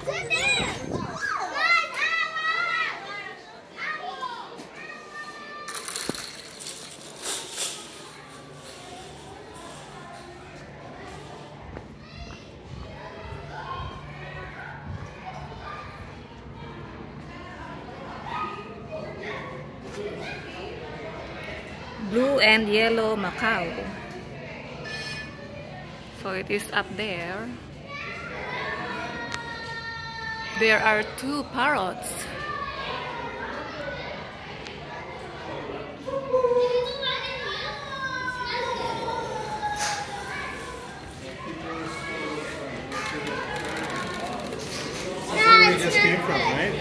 Blue and yellow macaw. So it is up there. There are 2 parrots. That's where we just came from, right?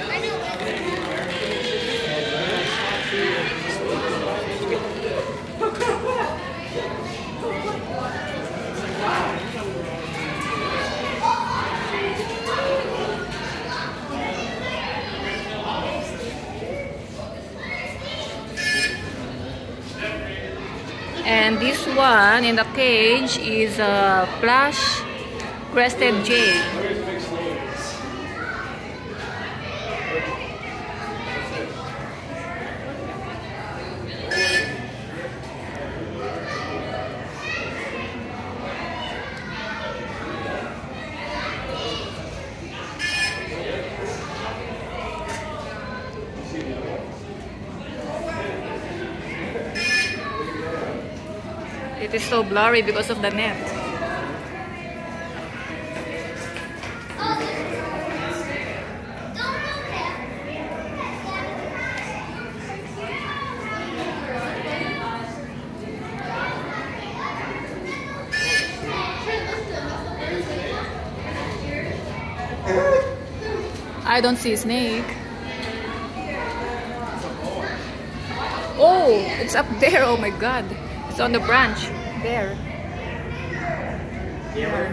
And this one in the cage is a plush crested jay. It is so blurry because of the net. I don't see a snake. Oh, it's up there. Oh my God. It's on the branch. There. There.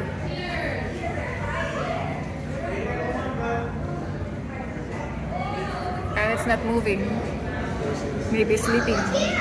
And it's not moving. Maybe sleeping.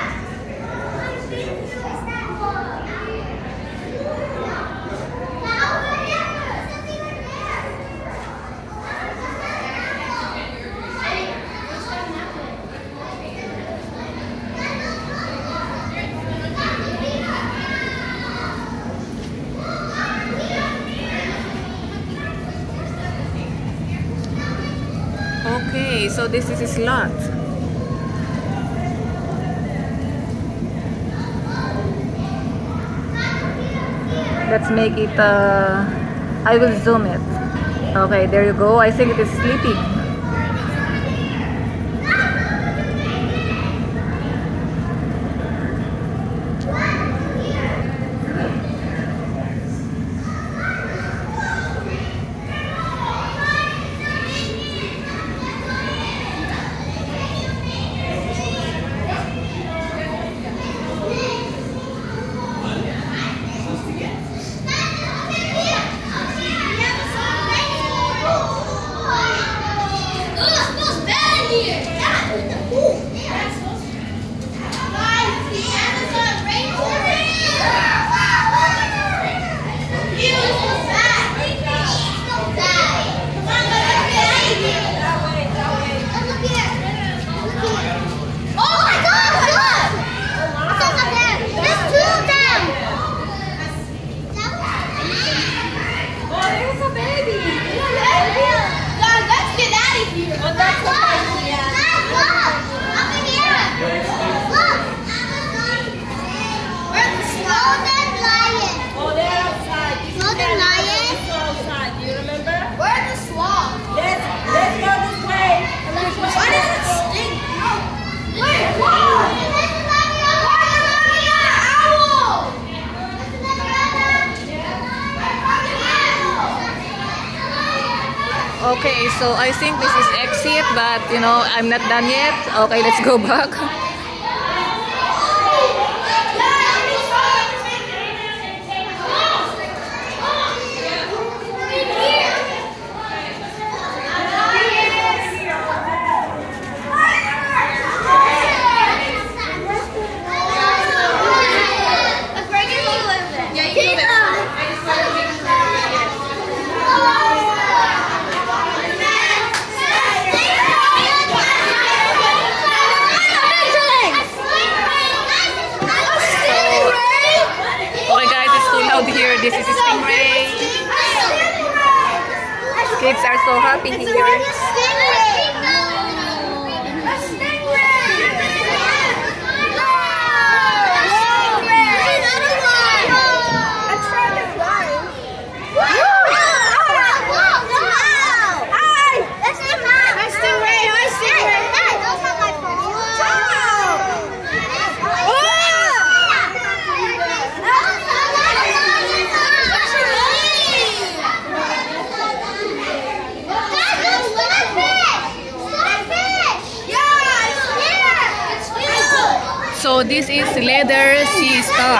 Okay, so this is a slot. Let's make it, I will zoom it. Okay, there you go. I think it is sleeping. Okay, so I think this is exit, but you know, I'm not done yet. Okay, let's go back. Pigs are so happy It's here. like a stingray. A stingray. No. There's another one. Let's try this one. That's the mom. My stingray. My stingray. Hey, don't have my phone. So this is leather sea star.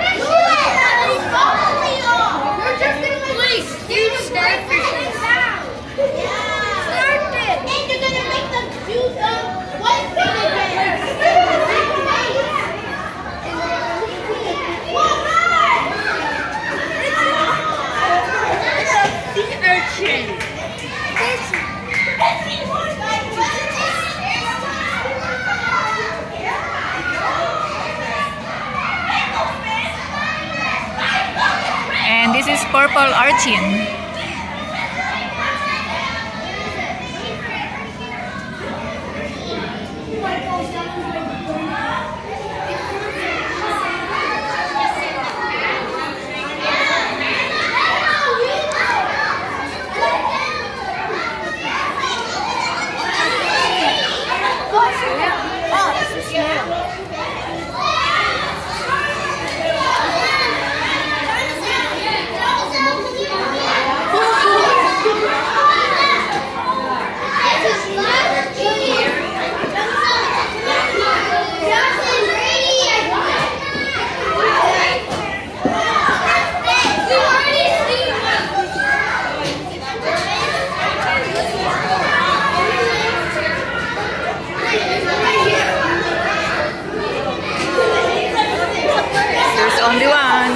And this is purple urchin. Only one.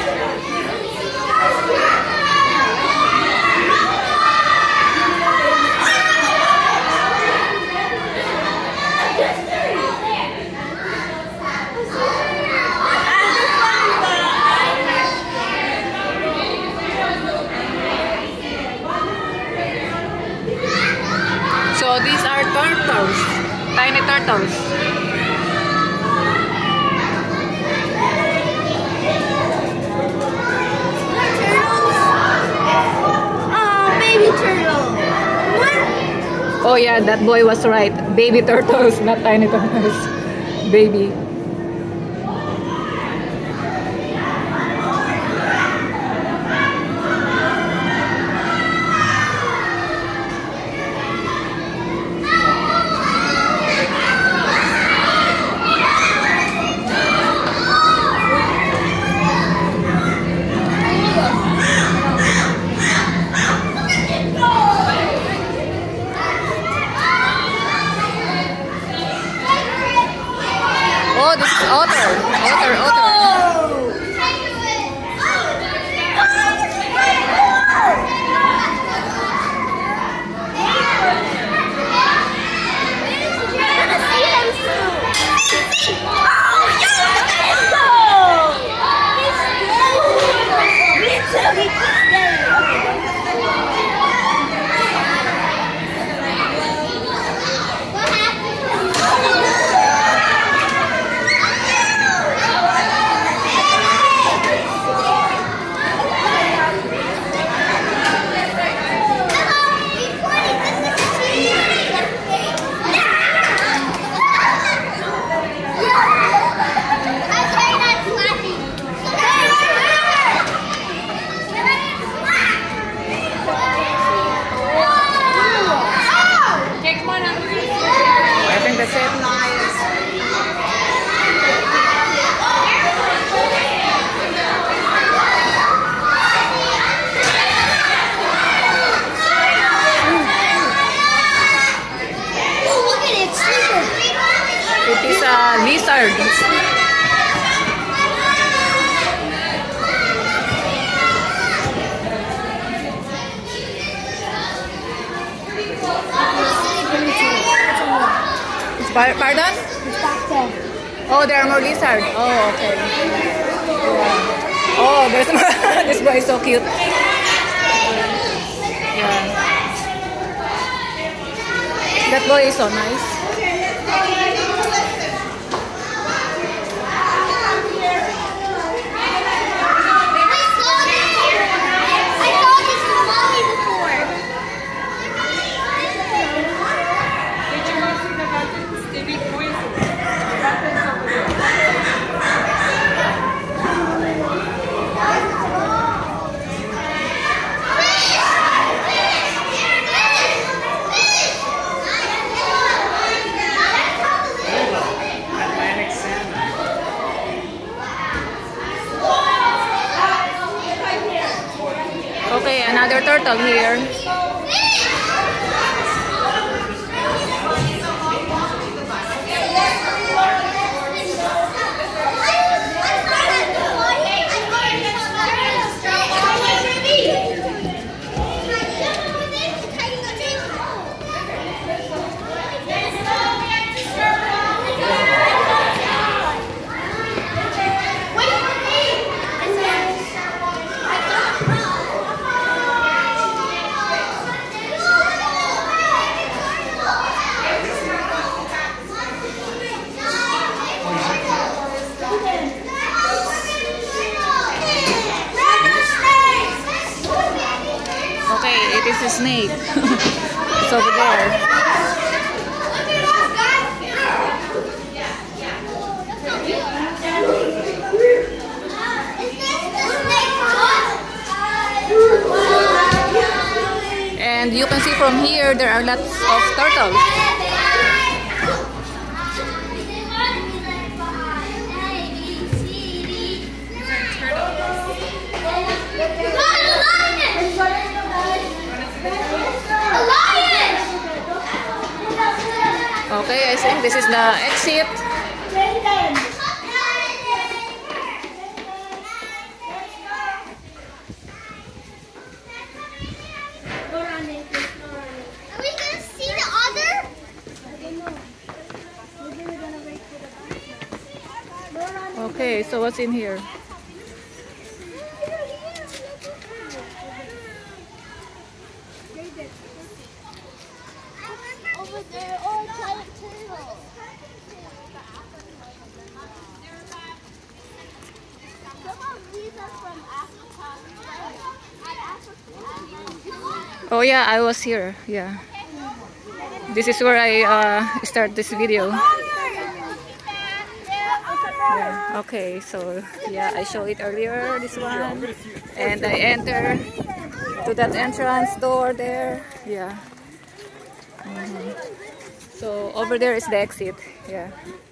So these are turtles, tiny turtles. Oh yeah, that boy was right. Baby turtles, not tiny turtles. Baby. Oh, this is otter. It is a lizard. Pardon? It's back there. Oh, there are more lizards. Oh, okay. Oh, there's more. This boy is so cute. Yeah. That boy is so nice. Okay, another turtle here. Okay, it is a snake. It's over there. And you can see from here there are lots of turtles. Okay, I think this is the exit. Are we going to see the other? Okay, so what's in here? Over there, oh, giant turtle. Some of these are from Africa. Oh yeah, I was here. Yeah. This is where I start this video. Yeah. Okay, so yeah, I showed it earlier, this one. And I enter to that entrance door there. Yeah. So over there is the exit. Yeah.